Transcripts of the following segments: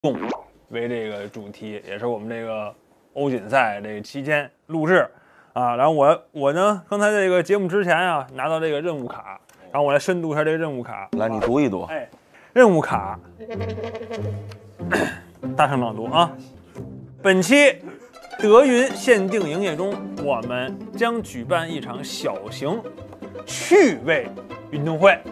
动为这个主题，也是我们这个欧锦赛这个期间录制啊。然后我呢，刚才这个节目之前啊，拿到这个任务卡，然后我来深读一下这个任务卡。 来，你读一读。 哎，任务卡，大声朗读啊！本期德云限定营业中，我们将举办一场小型趣味运动会。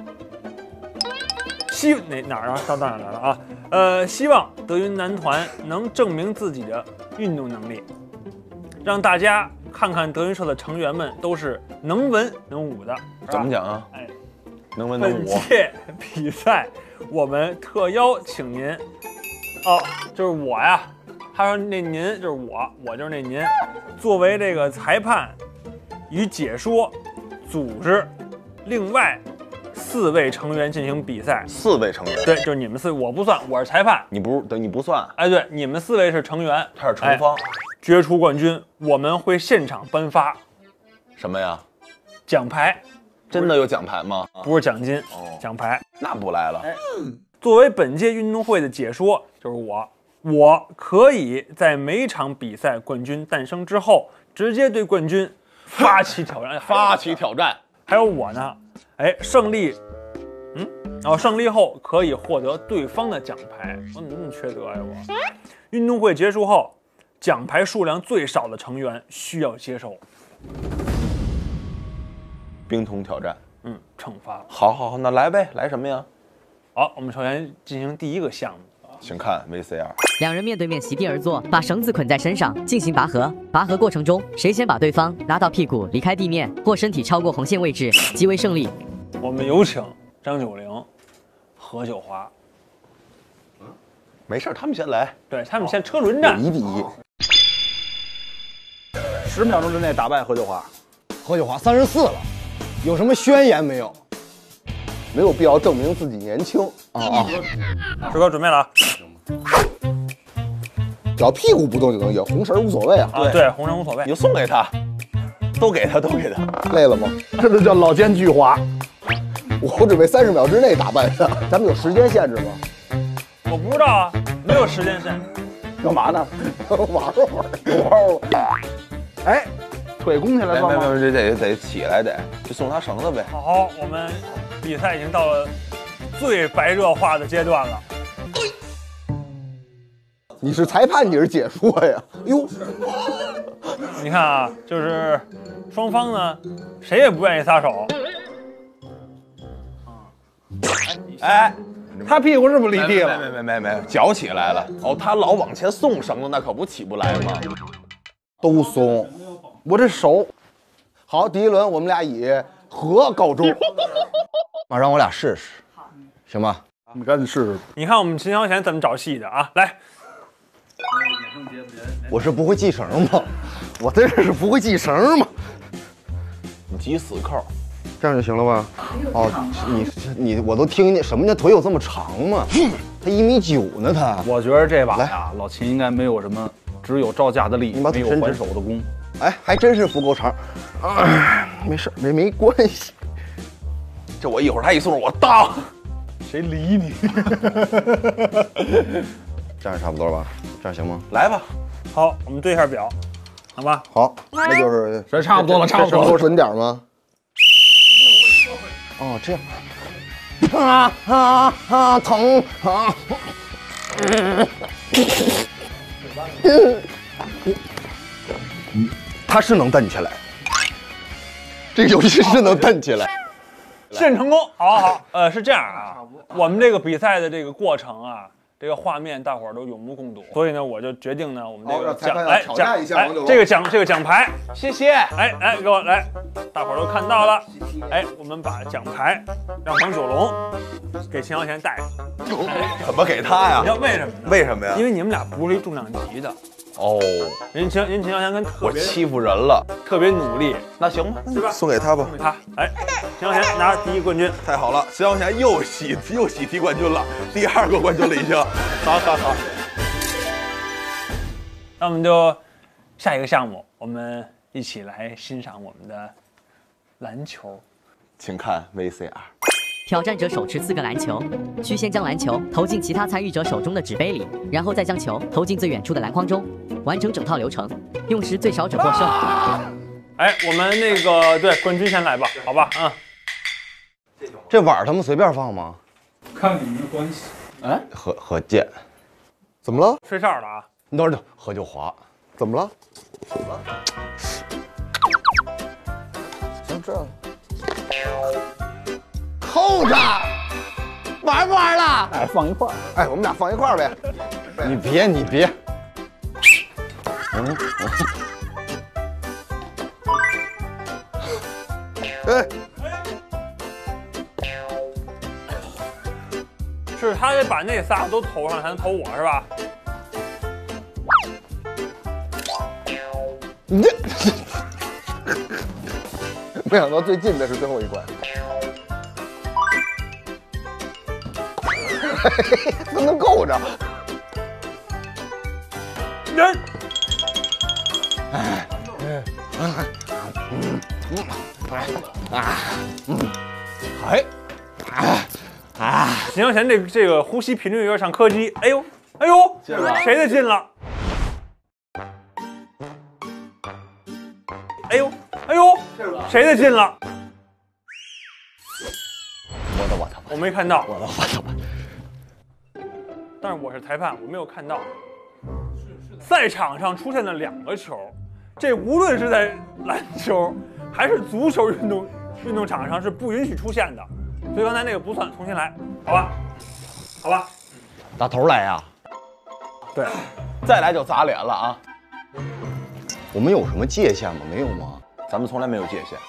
哪儿啊？到哪儿来了啊？希望德云男团能证明自己的运动能力，让大家看看德云社的成员们都是能文能武的。 怎么讲啊？ 哎， 能文能武。 本届比赛我们特邀请您，哦，就是我呀。他说那您就是我就是那您，作为这个裁判与解说，组织另外4位成员进行比赛。 4位成员？ 对，就是你们4位，我不算，我是裁判。 你不算。 哎，对，你们4位是成员， 他是成方。 决出冠军，我们会现场颁发什么呀？ 奖牌。 真的有奖牌吗？ 不是奖金，奖牌。 那不来了。 作为本届运动会的解说，就是我可以在每场比赛冠军诞生之后，直接对冠军发起挑战。还有我呢，哎，胜利后可以获得对方的奖牌。我怎么那么缺德呀我？运动会结束后，奖牌数量最少的成员需要接受冰桶挑战。 惩罚。 好，那来呗，来什么呀？ 好，我们首先进行第一个项目。 请看 VCR。 2人面对面席地而坐，把绳子捆在身上进行拔河。拔河过程中，谁先把对方拉到屁股离开地面，或身体超过红线位置，即为胜利。 我们有请张九龄、何九华。 没事，他们先来。 对，他们先车轮战。 1比1。 10秒钟之内打败何九华。 何九华34了，有什么宣言没有？ 没有必要证明自己年轻啊！ 师哥准备了啊！ 只要屁股不动就能赢，红绳无所谓啊！ 对，红绳无所谓。 你就送给他，都给他。 累了吗？ 这就叫老奸巨猾。 我准备30秒之内打败他。咱们有时间限制吗？ 我不知道啊，没有时间限制。 干嘛呢？ 玩会儿。 哎，腿弓起来算吗？ 这得起来得，就送他绳子呗。 好，我们比赛已经到了最白热化的阶段了。 你是裁判，你是解说呀？哟， 你看啊，就是双方呢，谁也不愿意撒手。 哎，他屁股是不是离地了？ 没，脚起来了。哦，他老往前送绳子，那可不起不来吗？ 都松。我这手。好，第一轮我们俩以和告终。 让我俩试试，行吧？ 你赶紧试试。 你看我们秦霄贤怎么找戏的啊？来， 我是不会系绳吗？我这是不会系绳吗？ 你系死扣， 这样就行了吧？哦，你我都听见什么叫腿有这么长吗？他1.9米呢，他。 我觉得这把呀，老秦应该没有什么，只有招架的力，没有还手的功。 哎，还真是不够长。没事，没关系。 这我一会儿他一送我当， 谁理你？ 这样差不多吧？这样行吗？ 来吧。 好，我们对一下表，好吧？ 好，那就是这差不多了，差不多了。 准点吗？ 哦，这样。疼啊！他是能蹬起来，这个游戏是能蹬起来。 实验成功，好，是这样啊，我们这个比赛的这个过程啊，这个画面大伙儿都有目共睹，所以呢，我就决定呢，我们这个这个奖牌， 谢谢。 哎，给我来，大伙儿都看到了，哎，我们把奖牌让王九龙给秦霄贤带上。 怎么给他呀？ 你知道为什么呢？ 为什么呀？ 因为你们俩不是一重量级的。 哦， 人秦霄贤跟我欺负人了， 特别努力， 那行吧， 对吧？ 送给他吧， 送给他。哎，秦霄贤拿第1冠军， 太好了，秦霄贤又喜提冠军了，第2个冠军了已经。好。 那我们就下一个项目，我们一起来欣赏我们的篮球。 请看 VCR。 挑战者手持4个篮球，需先将篮球投进其他参与者手中的纸杯里，然后再将球投进最远处的篮筐中，完成整套流程，用时最少者获胜。 哎，我们那个对冠军先来吧，好吧，嗯。 这碗他们随便放吗？ 看你们的关系。 哎，何健， 怎么了？ 吹哨了啊！ 你等会儿，何就华， 怎么了？行，这样扣着，玩不玩了？ 哎，放一块儿。 哎，我们俩放一块儿呗。 你别。 哎， 是他得把那仨都投上，才能投我是吧？ 你这，没想到最近的是最后一关，都能够着。 人，行，咱这个呼吸频率有点像柯基。哎呦，谁的进了？哎呦，谁的进了？我没看到。但是我是裁判，我没有看到。赛场上出现了2个球，这无论是在篮球还是足球运动场上是不允许出现的，所以刚才那个不算，重新来，好吧？ 打头来呀！ 对， 再来就砸脸了啊！ 我们有什么界限吗？没有吗？ 咱们从来没有界限。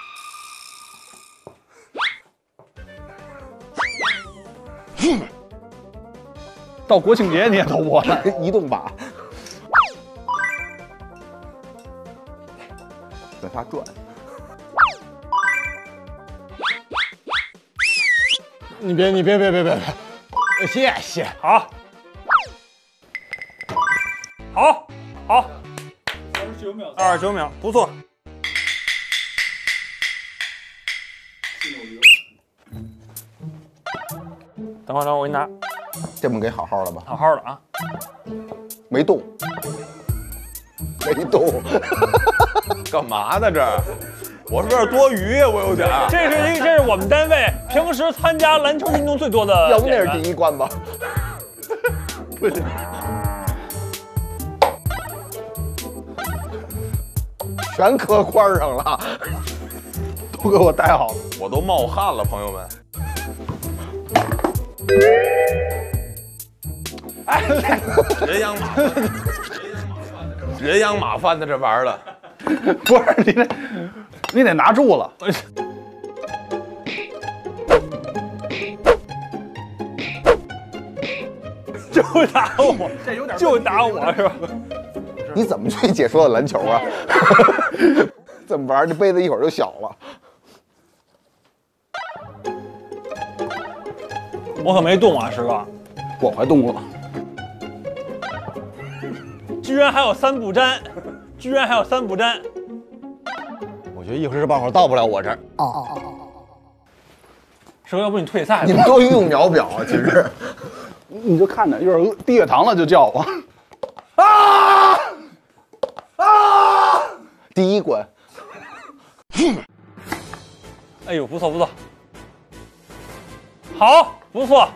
到国庆节你也投我了， 移动靶，在它转。 你别，谢谢。 好，29秒，不错。等会儿，我给你拿， 这么给好好的吧， 好好的啊。 没动， 干嘛呢这？我是不是有点多余呀？我有点。 这是我们单位平时参加篮球运动最多的。 要不那是第1关吧？不是，全磕筐上了， 都给我带好了。 我都冒汗了，朋友们。 哎， 人仰马翻的这玩意儿了。 不是你得拿住了。 就打我，就打我是吧？ 你怎么去解说的篮球啊？怎么玩？这杯子一会儿就小了。 我可没动啊，师哥。 我还动了。 居然还有3不沾， 我觉得一会儿这半会儿到不了我这儿。 师哥，要不你退赛吧？ 你们多余用秒表啊，其实。 你就看着，一会儿低血糖了就叫我。 第1关。 哎呦，不错，好，不错。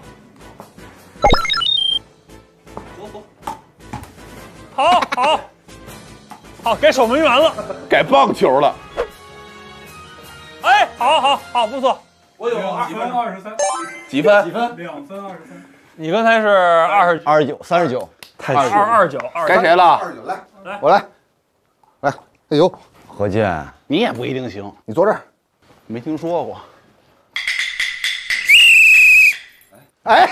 好，该守门员了， 改棒球了。 哎，好，不错。 我有2分23， 几分 2分23。 你刚才是 29、39，太虚了。 29， 该谁了？ 我来。哎呦， 何健， 你也不一定行， 你坐这儿。 没听说过。 哎，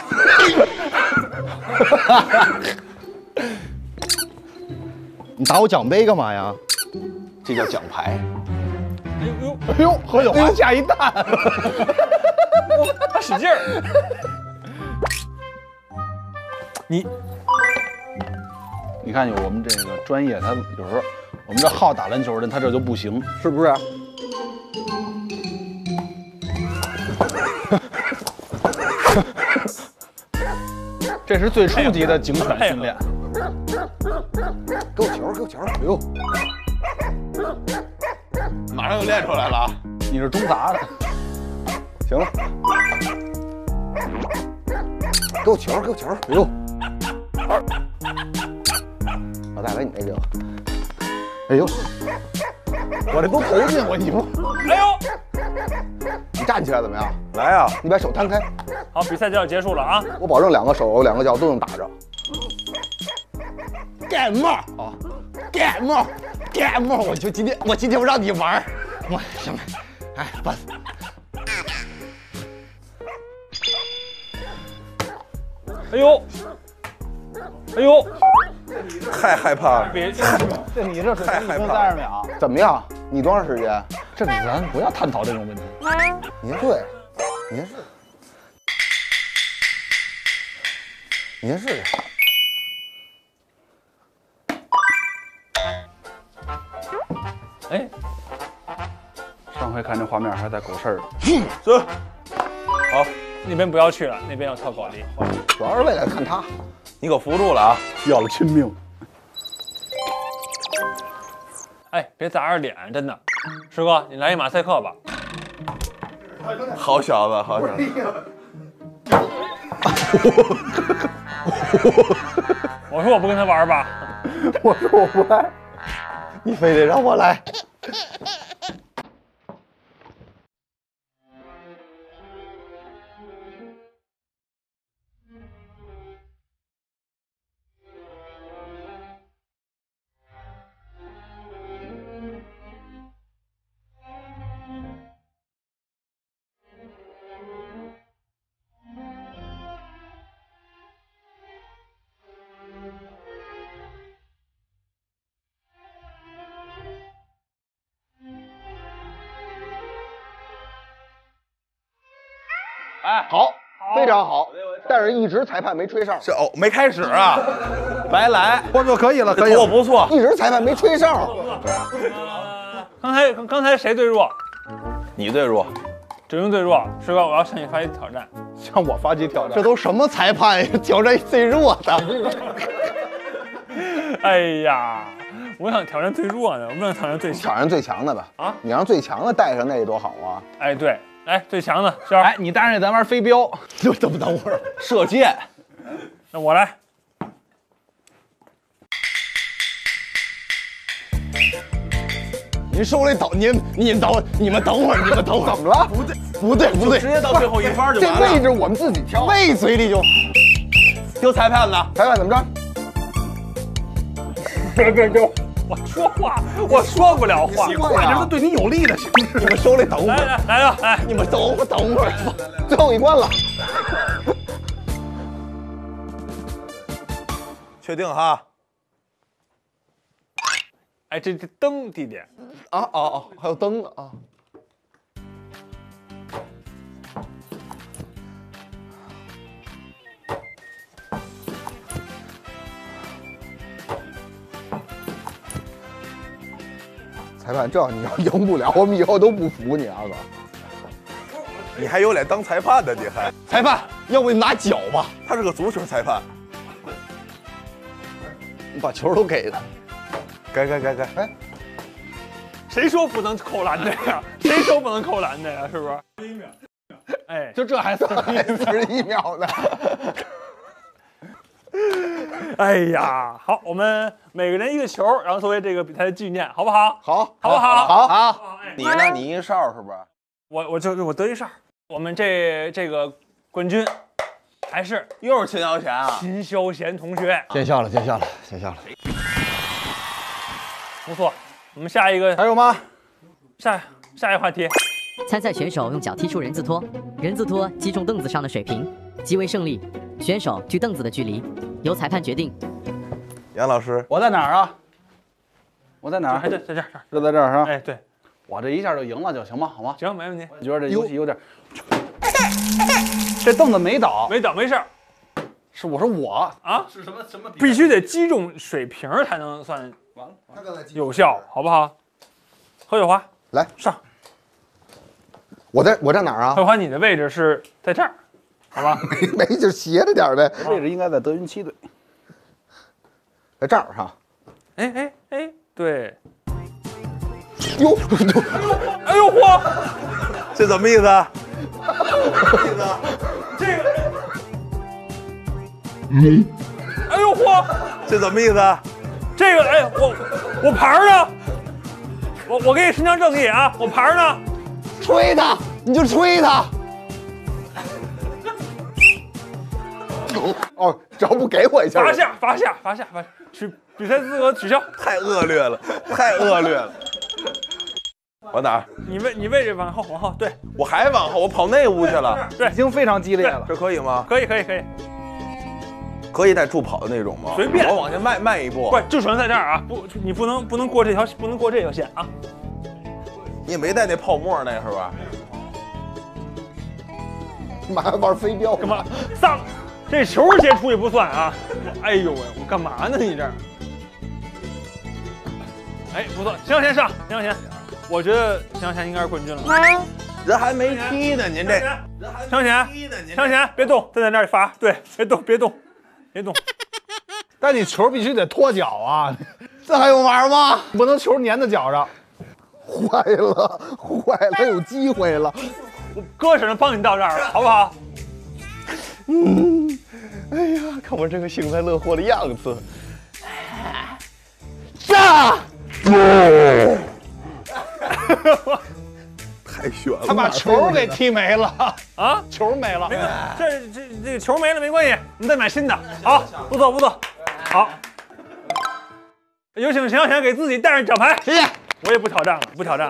你打我奖杯干嘛呀？ 这叫奖牌。 哎呦，何九华下一蛋， 他使劲儿。 你看我们这个专业，他有时候我们这好打篮球的人，他这就不行，是不是？ 这是最初级的警犬训练。 给我球，给我球！哎呦， 马上就练出来了啊！ 你是中杂的， 行了，给我球，给我球！哎呦，我再来你那个。哎呦，我这都投进我，你不？ 哎呦， 你站起来怎么样？ 来啊！ 你把手摊开， 好，比赛就要结束了啊！ 我保证两个手、两个脚都能打着。game 啊 game， 我今天我让你玩，我什么？哎，不。 哎呦，哎呦， 太害怕了， 别， 这你这水平1分30秒， 怎么样？你多长时间？ 这咱不要探讨这种问题。 你先对，你先试，你先试试。 哎， 上回看这画面还在狗事儿。 走， 好，那边不要去了，那边要跳高离。 主要是为了看他。 你可扶住了啊！ 要了亲命。 哎，别砸着脸，真的。师哥，你来一马赛克吧。 好小子，好小子！ 我说我不跟他玩吧。 我说我不来，你非得让我来。 哎， 好，非常好，但是一直裁判没吹哨， 这哦，没开始啊，白来， 不可以了，可以这了。 不错。 一直裁判没吹哨。 刚才谁最弱？ 你最弱， 志英最弱。师哥，我要向你发起挑战。 向我发起挑战， 这都什么裁判呀？挑战最弱的。 哎呀，我想挑战最弱的，我不想挑战最强。 挑战最强的吧？ 啊， 你让最强的带上那多好啊！ 哎，对，来最强的，轩儿， 哎，你带上咱玩飞镖， 就等会儿， 射箭， 那我来。 您手里等你们等会儿，怎么了？不对， 直接到最后一番就这完了。 位置我们自己挑，位嘴里就。 丢裁判呢？ 裁判怎么着？ 别，我说话，我说不了话。 话呀， 对你有利的形式。 你们手里等会儿， 来吧，来， 你们等会儿，最后一关了。 确定哈？ 哎，这灯弟弟， 哦，还有灯呢啊！裁判，这你要赢不了，我们以后都不服你啊！哥， 你还有脸当裁判呢？你还？ 裁判，要不你拿脚吧？ 他是个足球裁判。 你把球都给他。 该， 哎， 谁说不能扣篮的呀？谁说不能扣篮的呀？是不是？41秒。哎， 就这还算 41秒呢。 哎呀，好，我们每个人一个球，然后作为这个比赛的纪念，好不好？ 好， 好不好？ 好。 你呢？你一哨是不是？ 我得一哨。我们这个冠军还是又是秦霄贤啊！ 秦霄贤同学， 见笑了。 不错。我们下一个还有吗？ 下一个话题， 参赛选手用脚踢出人字拖，人字拖击中凳子上的水平，即为胜利。选手距凳子的距离由裁判决定。 杨老师， 我在哪儿啊？我在哪儿？ 还在这儿。 就在这儿是吧？ 哎，对， 我这一下就赢了就行吧，好吗？ 行，没问题。 我觉得这游戏有点，这凳子没倒， 没倒，没事儿是我说我啊。是什么？必须得击中水平才能算有效，好不好？何九华， 来上。 我站哪儿啊何？九华，你的位置是在这儿。 好吧？ 没就斜着点呗， 位置应该在德云7队。 在这儿哈。 哎，对。 哟， 哎呦嚯！ 这怎么意思啊？ 这个，哎呦嚯！ 这怎么意思啊？ 这个，哎，我牌儿呢？我给你伸张正义啊！我牌儿呢？ 吹他，你就吹他。哦，只要不给我一下， 罚下，取比赛资格取消。 太恶劣了，太恶劣了。往哪儿？ 你位置往后，对， 我还往后，我跑那屋去了。 对已，经非常激烈了。 这可以吗？ 可以， 可以带助跑的那种吗？ 随便我往前迈一步。 不，就只能在这儿啊！你不能过这条线啊！ 你也没带那泡沫那是吧？ 干嘛玩飞镖？ 干嘛？这球先出去不算啊！哎呦喂，我干嘛呢？你这儿？哎，不错，邢小贤上，邢小贤，我觉得邢小贤应该是冠军了。 人还没踢呢，您这邢小贤，邢小贤，别动，站在那里罚，对，别动。 但你球必须得脱脚啊， 这还用玩吗？ 不能球粘在脚上。 坏了，有机会了。 我哥只能帮你到这儿了，好不好？ 哎呀，看我这个幸灾乐祸的样子。 炸！ 太悬了。 他把球给踢没了啊， 球没了。 没关系，这个球没了没关系，我们再买新的。好，不错，好。有请邢小贤给自己带上奖牌， 谢谢。 我也不挑战了。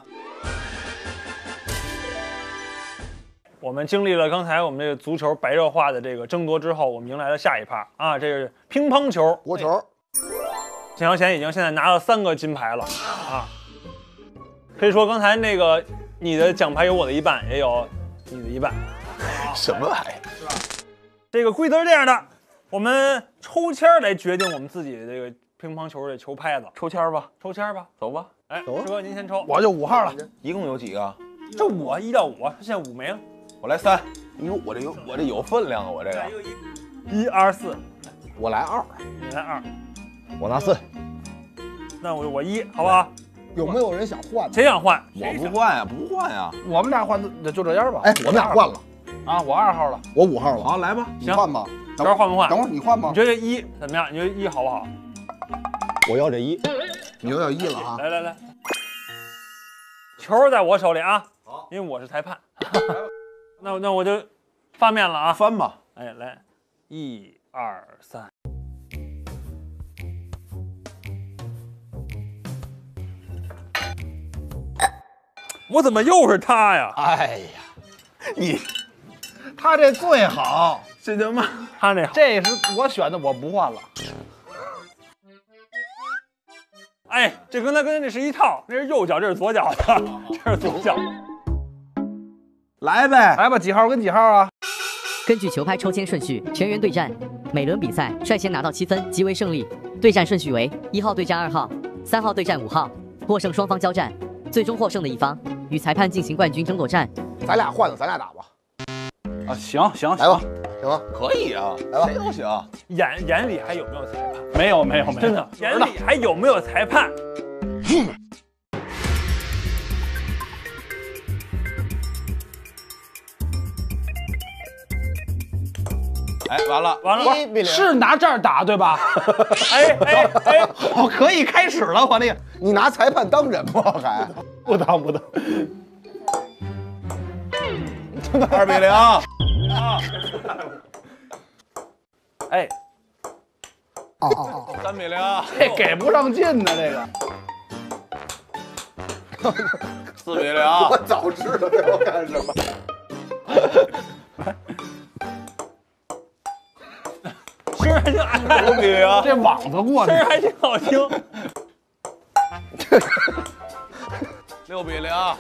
我们经历了刚才我们这个足球白热化的这个争夺之后，我们迎来了下一趴啊，这是乒乓球国球。 邢小贤已经现在拿了3个金牌了啊，可以说刚才那个你的奖牌有我的一半，也有你的一半。 什么玩意儿？ 这个规则是这样的，我们抽签来决定我们自己的这个乒乓球的球拍子。 抽签吧，走吧。 哎，师哥您先抽， 我就5号了。 一共有几个？ 这我1到5，现在5没了。 我来3。哟，我这有分量啊，我这个。 1、2、4， 我来2， 你来2， 我拿4。 那我1，好不好？ 有没有人想换？ 谁想换？ 我不换呀，不换呀。 我们俩换就这样吧。 哎，我们俩换了啊，我2号了， 我5号了。 好，来吧。 你换吧。 等会儿换不换？ 等会儿你换吧。 你觉得1怎么样？你觉得1好不好？ 我要这1。 你有点1了啊。 来，球在我手里啊，因为我是裁判。那我就发面了啊， 翻吧。 哎，来，1、2、3。我怎么又是他呀？ 哎呀， 你他这最好， 这他妈他那好。 这是我选的，我不换了。 哎，这跟那是一套，那是右脚，这是左脚的，这是左脚。 来呗， 来吧，几号跟几号啊？ 根据球拍抽签顺序，全员对战。每轮比赛率先拿到7分即为胜利。对战顺序为1号对战2号，3号对战5号，获胜双方交战，最终获胜的一方与裁判进行冠军争夺战。 咱俩换了，咱俩打吧。 啊，行， 来吧，行吧， 可以啊， 来吧谁都行。 眼里还有没有裁判？ 没有， 真的，眼里还有没有裁判？ 哎，完了， 1比0。 是拿这儿打对吧？ 哎， 我可以开始了，我那个你拿裁判当人吗？还不当。 2比0。 哎 3比0。 这给不上劲呢，这个。 4比0。 我早知道这要干什么。 声还挺 5比0。 这网子过去声还挺好听。 6比0。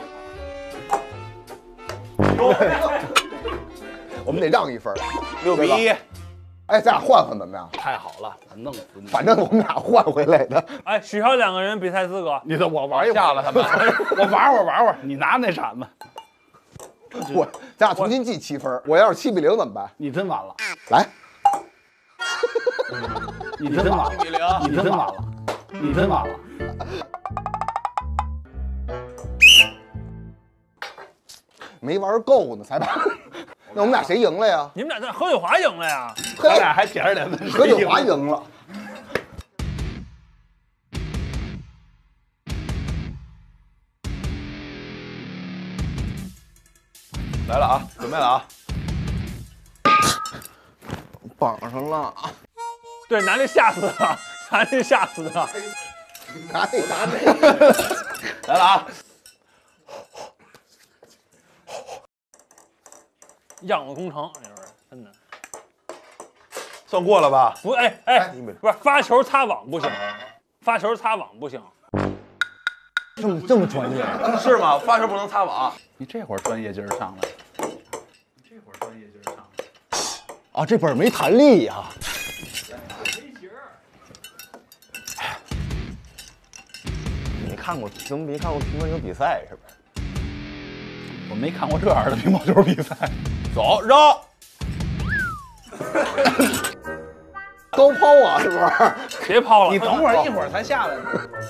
我们得让1分。 6比1。 哎，咱俩换换怎么样？ 太好了，弄死你！ 反正我们俩换回来的。 哎，取消2个人比赛资格。 你等我玩一会儿下了他们。 我玩会儿，你拿那铲子。 咱俩重新记7分，我要是7比0怎么办？ 你真完了， 来， 你真完了，你真完了，你真完了。 没玩够呢，裁判。那我们俩谁赢了呀？ 你们俩何雪华赢了呀？ 咱俩还点着脸问何雪华赢了。 来了啊，准备了啊！ 绑上了。 对，拿这吓死他，拿这吓死他。 拿这个。 来了啊！ 样子工程，就是真的。 算过了吧？ 不，哎，不是发球擦网不行，发球擦网不行。 这么专业？ 是吗？发球不能擦网。 你这会儿专业劲儿上来， 啊，这本没弹力呀。没看过乒乓球比赛是不是？ 我没看过这样的乒乓球比赛。 走，扔。 高抛啊，是不是？ 别抛了， 你等会儿，一会儿才下来呢。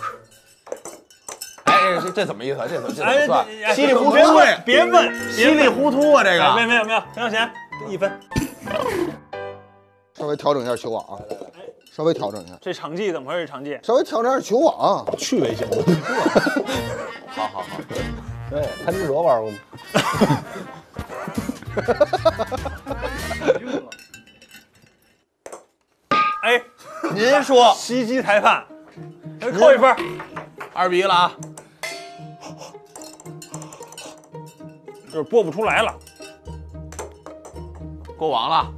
哎，这怎么意思？这怎么哎， 算？ 这稀里糊涂别问呀！ 别问， 稀里糊涂啊！这个没有，陈小贤1分。 稍微调整一下球网啊，稍微调整一下， 这场记怎么回事？场记稍微调整一下球网。 趣味性。 好， 对，贪吃蛇玩过吗？ 哎， 您说袭击裁判，扣1分。 2比1了啊！ 就是播不出来了。 过网了。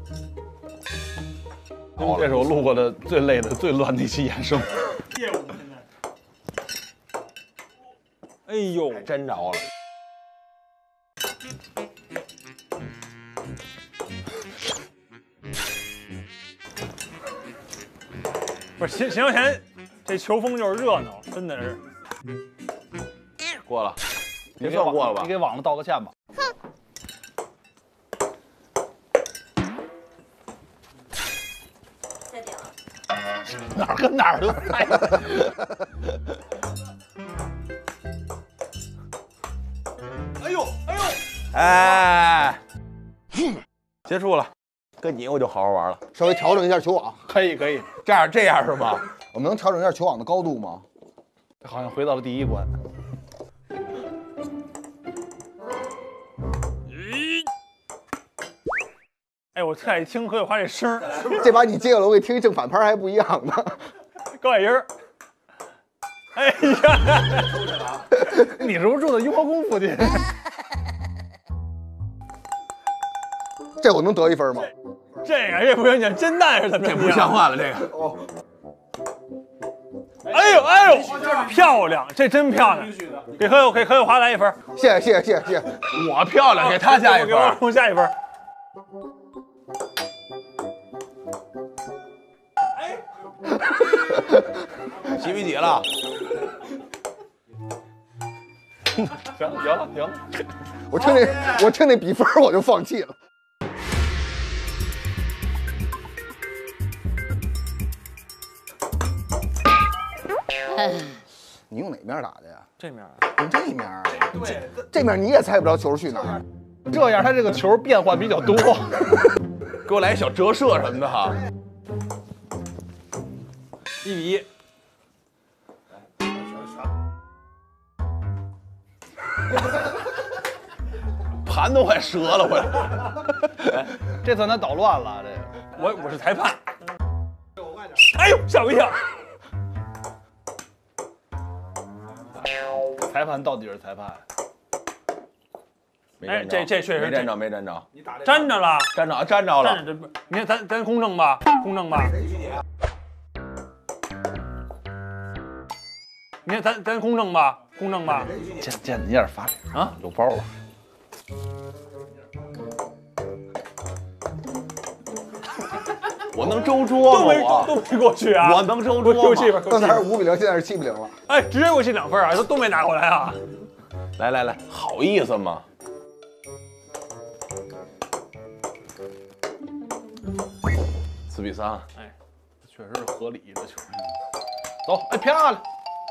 这是我录过的最累的、最乱的一期衍生。 业务现在。哎呦， 真着了。 不是邢小贤，这球风就是热闹，真的是。 过了，别算过了吧？ 你给网上道个歉吧。哪儿跟哪儿都菜。 哎，结束了，跟你我就好好玩了。 稍微调整一下球网， 可以， 这样是吗？ 我们能调整一下球网的高度吗？ 好像回到了第一关。 哎，我特爱听何雪华这声儿， 这把你接下来我给听一正反拍还不一样呢。 高野音儿。哎呀， 你是不是住在雍和宫附近？ 这我能得1分吗？ 这不行，你煎蛋是怎么着？ 这不像话了，这个。 哎呦，漂亮，这真漂亮！给何雪华来1分。 谢谢。 我漂亮，给他加1分。 给我加1分。 几比几了？ 行了。 我听那比分我就放弃了。你用哪面打的呀？ 这面用这面。对，这面你也猜不着球去哪儿。 这样他这个球变换比较多。 给我来一小折射什么的哈。 1比1。 盘都快折了，我。 这算他捣乱了，这个。 我是裁判。哎呦，吓我一跳！ 裁判到底是裁判。 哎，这确实没沾着，没沾着。 沾着了， 沾着了。 这不，你看咱公正吧，公正吧。你看咱公正吧，公正吧。 见你也是发脸啊，有包了。 我能周桌吗？ 都没过去啊！ 我能周桌吗？ 给我7分， 刚才是5比0，现在是7比0了。 哎，直接给我进2分啊！都没拿过来啊！ 来，好意思吗？ 4比3， 哎， 确实是合理的球。走，哎，漂亮！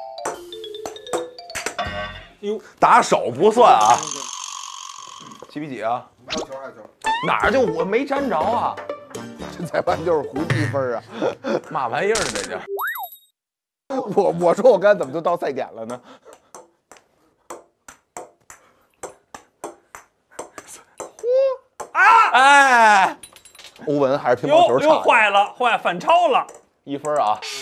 打手不算啊。7比几啊？ 还有球，还有球。 哪儿就我没沾着啊？ 这裁判就是胡记分啊！ 嘛玩意儿这叫？ 我说我刚才怎么就到赛点了呢？ 哎， 欧文还是乒乓球又差。 坏了，反超了。 1分啊！